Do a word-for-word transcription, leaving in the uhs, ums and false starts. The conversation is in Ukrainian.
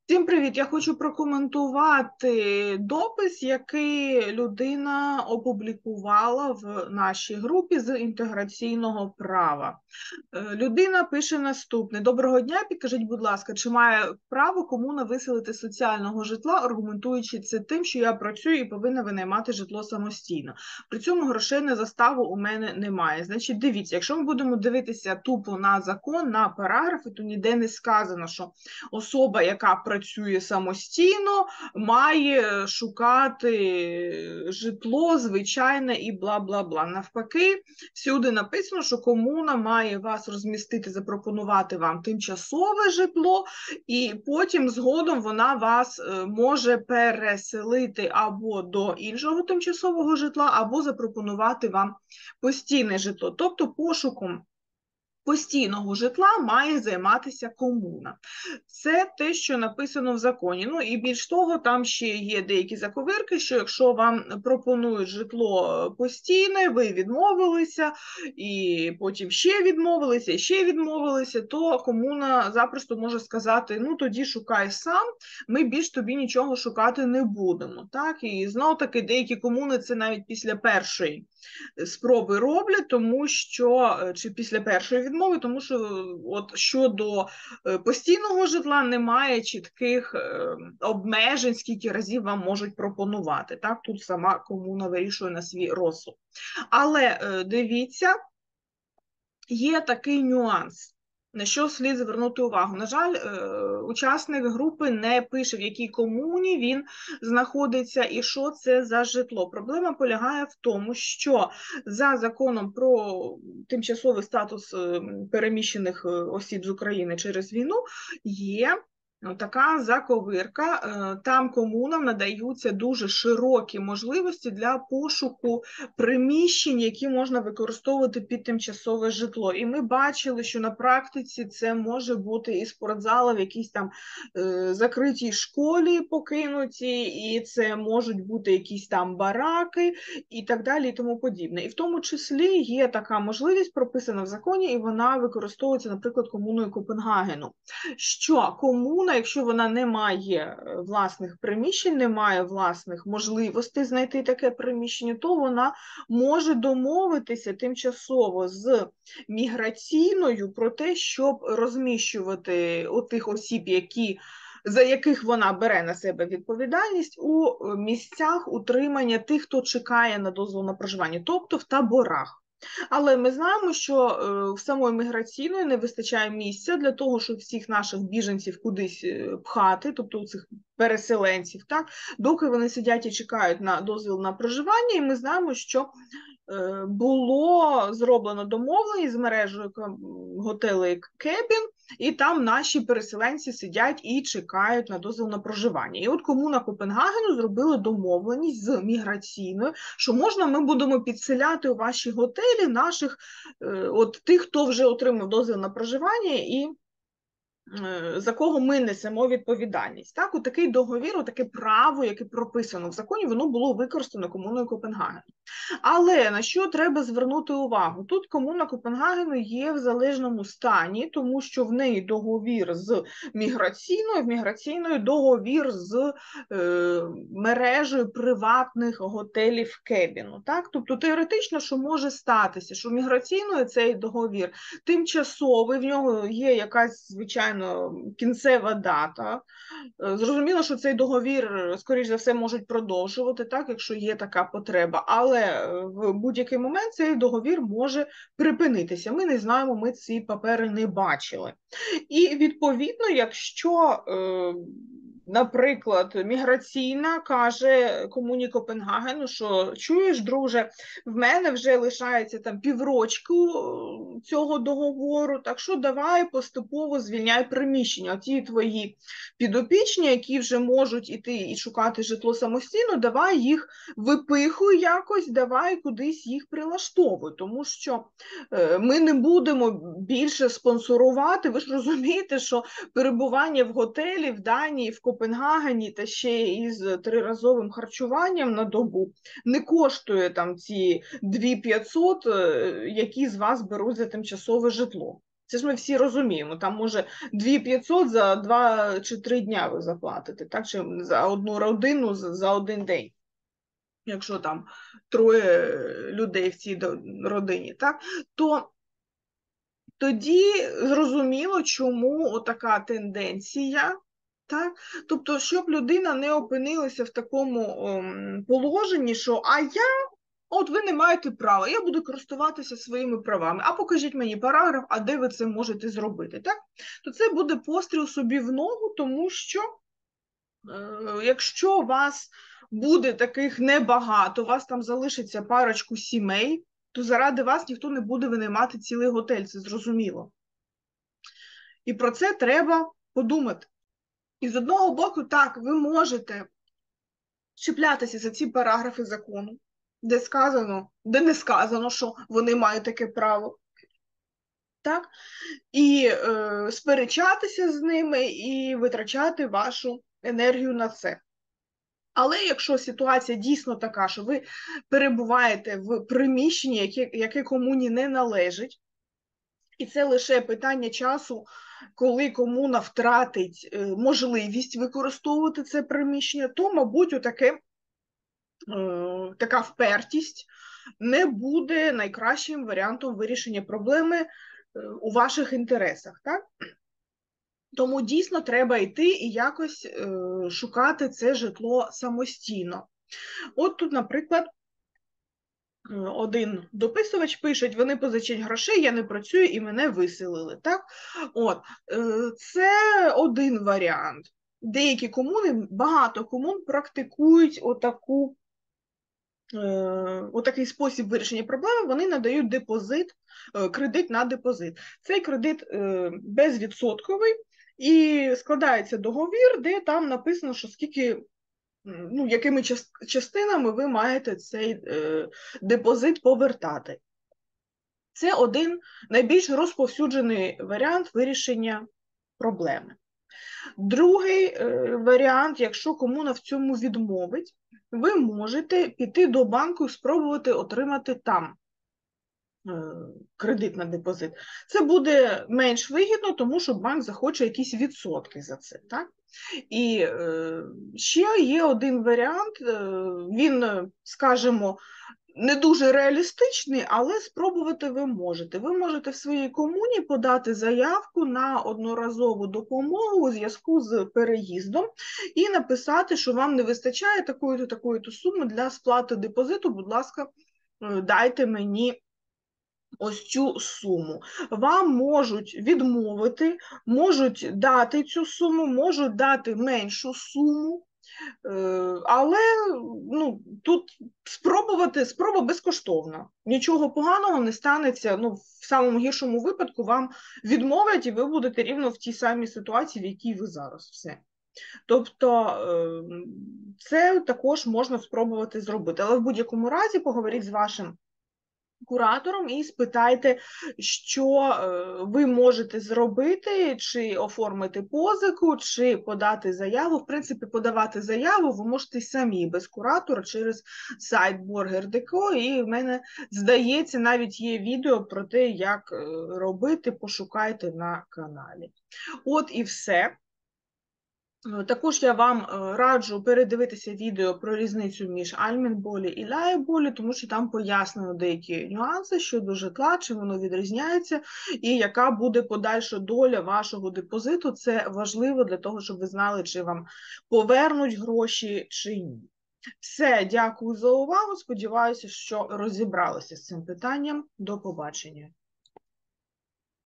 Всім привіт! Я хочу прокоментувати допис, який людина опублікувала в нашій групі з інтеграційного права. Людина пише наступне. Доброго дня, підкажіть, будь ласка, чи має право комуна виселити з соціального житла, аргументуючи це тим, що я працюю і повинна винаймати житло самостійно. При цьому грошей на заставу у мене немає. Значить, дивіться, якщо ми будемо дивитися тупо на закон, на параграфи, то ніде не сказано, що особа, яка працює самостійно, має шукати житло звичайне і бла-бла-бла. Навпаки, всюди написано, що комуна має вас розмістити, запропонувати вам тимчасове житло, і потім згодом вона вас може переселити або до іншого тимчасового житла, або запропонувати вам постійне житло. Тобто пошуком постійного житла має займатися комуна. Це те, що написано в законі. Ну і більш того, там ще є деякі заковирки, що якщо вам пропонують житло постійне, ви відмовилися, і потім ще відмовилися, і ще відмовилися, то комуна запросто може сказати, ну тоді шукай сам, ми більш тобі нічого шукати не будемо. Так? І знов-таки деякі комуни це навіть після першої спроби роблять, тому що, чи після першої відмови, тому що от щодо постійного житла немає чітких обмежень, скільки разів вам можуть пропонувати. Так, тут сама комуна вирішує на свій розсуд. Але дивіться, є такий нюанс, на що слід звернути увагу. На жаль, учасник групи не пише, в якій комуні він знаходиться і що це за житло. Проблема полягає в тому, що за законом про тимчасовий статус переміщених осіб з України через війну є така заковирка, там комунам надаються дуже широкі можливості для пошуку приміщень, які можна використовувати під тимчасове житло. І ми бачили, що на практиці це може бути і спортзали в якійсь там е, закритій школі покинуті, і це можуть бути якісь там бараки і так далі і тому подібне. І в тому числі є така можливість, прописана в законі, і вона використовується, наприклад, комуною Копенгагену, що комуна, якщо вона не має власних приміщень, не має власних можливостей знайти таке приміщення, то вона може домовитися тимчасово з міграційною про те, щоб розміщувати отих осіб, які за яких вона бере на себе відповідальність у місцях утримання тих, хто чекає на дозвіл на проживання, тобто в таборах. Але ми знаємо, що в самої міграційної не вистачає місця для того, щоб всіх наших біженців кудись пхати, тобто цих переселенців, так, доки вони сидять і чекають на дозвіл на проживання, і ми знаємо, що було зроблено домовлення з мережею готелей Кебін, і там наші переселенці сидять і чекають на дозвіл на проживання. І от комуна Копенгагену зробила домовленість з міграційною, що можна ми будемо підселяти у ваші готелі наших, от тих, хто вже отримав дозвіл на проживання і за кого ми несемо відповідальність. Так, у такий договір, у таке право, яке прописано в законі, воно було використано комуною Копенгагену. Але на що треба звернути увагу? Тут комуна Копенгагену є в залежному стані, тому що в неї договір з міграційною, в міграційної договір з е, мережею приватних готелів Кебіну. Так? Тобто теоретично, що може статися, що міграційною цей договір тимчасовий, в нього є якась, звичайно, кінцева дата. Зрозуміло, що цей договір, скоріш за все, можуть продовжувати, так, якщо є така потреба, але в будь-який момент цей договір може припинитися. Ми не знаємо, ми ці папери не бачили. І, відповідно, якщо наприклад, міграційна каже комуні Копенгагену, що чуєш, друже, в мене вже лишається там піврочку цього договору, так що давай поступово звільняй приміщення. Оті твої підопічні, які вже можуть іти і шукати житло самостійно, давай їх випихуй якось, давай кудись їх прилаштовуй, тому що ми не будемо більше спонсорувати. Ви ж розумієте, що перебування в готелі в Данії, в Копенгагені та ще із триразовим харчуванням на добу не коштує там ці дві тисячі п'ятсот, які з вас беруть за тимчасове житло. Це ж ми всі розуміємо, там може дві тисячі п'ятсот за два чи три дня ви заплатите, так, чи за одну родину за один день, якщо там троє людей в цій родині, так, то тоді зрозуміло, чому отака тенденція, так? Тобто, щоб людина не опинилася в такому ем, положенні, що а я, от ви не маєте права, я буду користуватися своїми правами, а покажіть мені параграф, а де ви це можете зробити, так? То це буде постріл собі в ногу, тому що е, якщо у вас буде таких небагато, у вас там залишиться парочку сімей, то заради вас ніхто не буде винаймати цілий готель, це зрозуміло. І про це треба подумати. І з одного боку, так, ви можете чіплятися за ці параграфи закону, де сказано, де не сказано, що вони мають таке право, так? І е, сперечатися з ними і витрачати вашу енергію на це. Але якщо ситуація дійсно така, що ви перебуваєте в приміщенні, яке, яке комуні не належить, і це лише питання часу, коли комуна втратить можливість використовувати це приміщення, то, мабуть, отаке, така впертість не буде найкращим варіантом вирішення проблеми у ваших інтересах, так? Тому дійсно треба йти і якось шукати це житло самостійно. От тут, наприклад, один дописувач пише, вони позичать грошей, я не працюю і мене виселили. Так? От, це один варіант. Деякі комуни, багато комун практикують отаку, отакий спосіб вирішення проблеми, вони надають депозит, кредит на депозит. Цей кредит безвідсотковий і складається договір, де там написано, що скільки, ну, якими частинами ви маєте цей е, депозит повертати. Це один найбільш розповсюджений варіант вирішення проблеми. Другий е, варіант, якщо комуна в цьому відмовить, ви можете піти до банку і спробувати отримати там е, кредит на депозит. Це буде менш вигідно, тому що банк захоче якісь відсотки за це, так? І е, ще є один варіант, е, він, скажімо, не дуже реалістичний, але спробувати ви можете. Ви можете в своїй комуні подати заявку на одноразову допомогу у зв'язку з переїздом і написати, що вам не вистачає такої-то, такої-то суми для сплати депозиту, будь ласка, дайте мені ось цю суму. Вам можуть відмовити, можуть дати цю суму, можуть дати меншу суму, але ну, тут спробувати, спроба безкоштовна. Нічого поганого не станеться, ну, в самому гіршому випадку вам відмовлять і ви будете рівно в тій самій ситуації, в якій ви зараз. Все. Тобто це також можна спробувати зробити. Але в будь-якому разі поговоріть з вашим куратором і спитайте, що ви можете зробити, чи оформити позику, чи подати заяву. В принципі, подавати заяву ви можете самі, без куратора, через сайт Borger точка ді ко, і в мене, здається, навіть є відео про те, як робити, пошукайте на каналі. От і все. Також я вам раджу передивитися відео про різницю між альменболі і ляєболі, тому що там пояснено деякі нюанси щодо житла, чим воно відрізняється, і яка буде подальша доля вашого депозиту. Це важливо для того, щоб ви знали, чи вам повернуть гроші, чи ні. Все, дякую за увагу, сподіваюся, що розібралися з цим питанням. До побачення.